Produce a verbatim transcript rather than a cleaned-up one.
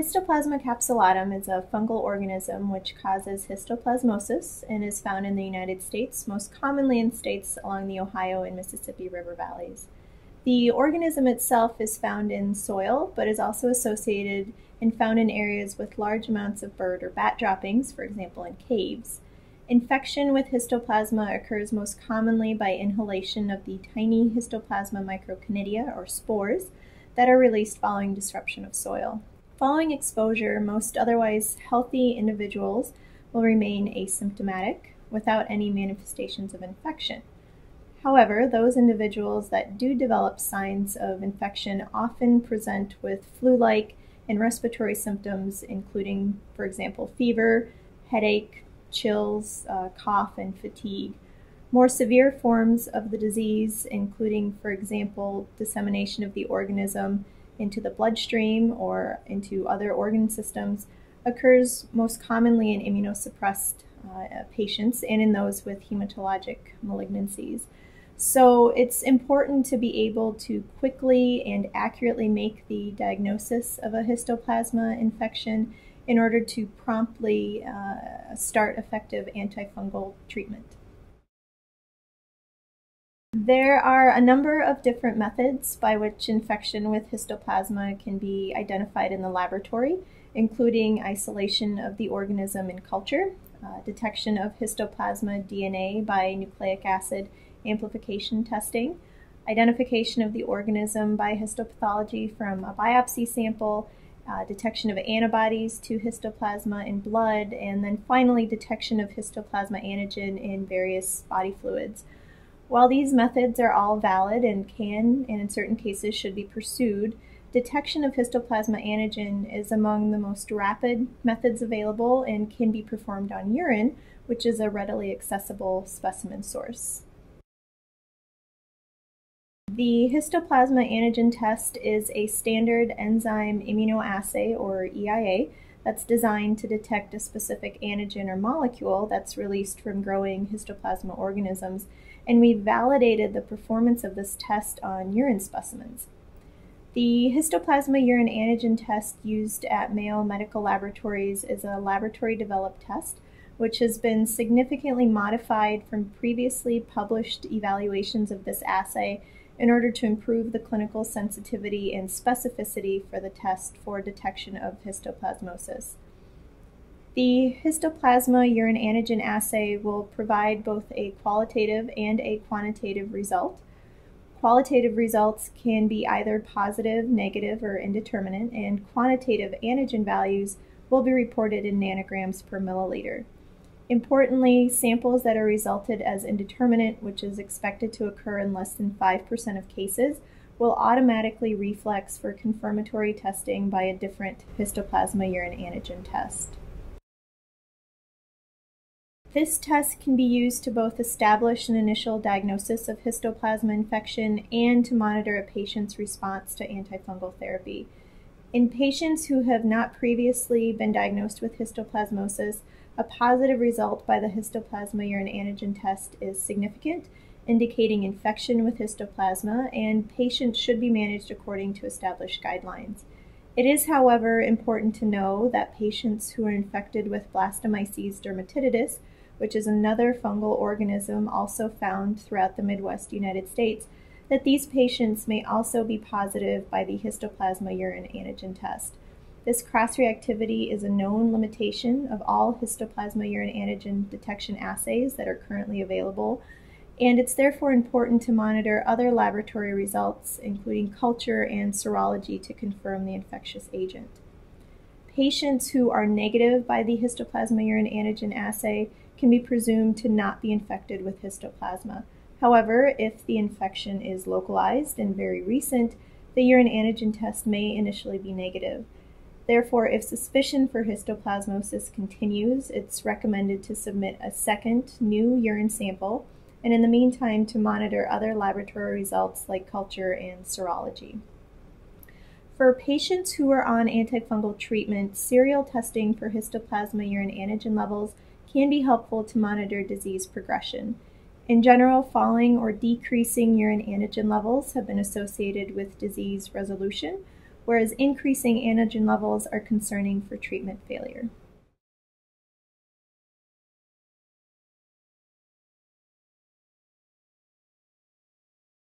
Histoplasma capsulatum is a fungal organism which causes histoplasmosis and is found in the United States, most commonly in states along the Ohio and Mississippi River valleys. The organism itself is found in soil, but is also associated and found in areas with large amounts of bird or bat droppings, for example in caves. Infection with histoplasma occurs most commonly by inhalation of the tiny histoplasma microconidia, or spores, that are released following disruption of soil. Following exposure, most otherwise healthy individuals will remain asymptomatic without any manifestations of infection. However, those individuals that do develop signs of infection often present with flu-like and respiratory symptoms, including, for example, fever, headache, chills, uh, cough, and fatigue. More severe forms of the disease, including, for example, dissemination of the organism into the bloodstream or into other organ systems, occurs most commonly in immunosuppressed uh, patients and in those with hematologic malignancies. So it's important to be able to quickly and accurately make the diagnosis of a histoplasma infection in order to promptly uh, start effective antifungal treatment. There are a number of different methods by which infection with histoplasma can be identified in the laboratory, including isolation of the organism in culture, uh, detection of histoplasma D N A by nucleic acid amplification testing, identification of the organism by histopathology from a biopsy sample, uh, detection of antibodies to histoplasma in blood, and then finally detection of histoplasma antigen in various body fluids. While these methods are all valid and can, and in certain cases should be pursued, detection of histoplasma antigen is among the most rapid methods available and can be performed on urine, which is a readily accessible specimen source. The histoplasma antigen test is a standard enzyme immunoassay, or E I A, that's designed to detect a specific antigen or molecule that's released from growing histoplasma organisms, and we validated the performance of this test on urine specimens. The histoplasma urine antigen test used at Mayo Medical Laboratories is a laboratory-developed test which has been significantly modified from previously published evaluations of this assay in order to improve the clinical sensitivity and specificity for the test for detection of histoplasmosis. The histoplasma urine antigen assay will provide both a qualitative and a quantitative result. Qualitative results can be either positive, negative, or indeterminate, and quantitative antigen values will be reported in nanograms per milliliter. Importantly, samples that are resulted as indeterminate, which is expected to occur in less than five percent of cases, will automatically reflex for confirmatory testing by a different histoplasma urine antigen test. This test can be used to both establish an initial diagnosis of histoplasma infection and to monitor a patient's response to antifungal therapy. In patients who have not previously been diagnosed with histoplasmosis, a positive result by the histoplasma urine antigen test is significant, indicating infection with histoplasma, and patients should be managed according to established guidelines. It is, however, important to know that patients who are infected with blastomyces dermatitidis, which is another fungal organism also found throughout the Midwest United States, that these patients may also be positive by the histoplasma urine antigen test. This cross-reactivity is a known limitation of all histoplasma urine antigen detection assays that are currently available, and it's therefore important to monitor other laboratory results, including culture and serology, to confirm the infectious agent. Patients who are negative by the histoplasma urine antigen assay can be presumed to not be infected with histoplasma. However, if the infection is localized and very recent, the urine antigen test may initially be negative. Therefore, if suspicion for histoplasmosis continues, it's recommended to submit a second new urine sample, and in the meantime to monitor other laboratory results like culture and serology. For patients who are on antifungal treatment, serial testing for histoplasma urine antigen levels can be helpful to monitor disease progression. In general, falling or decreasing urine antigen levels have been associated with disease resolution, whereas increasing antigen levels are concerning for treatment failure.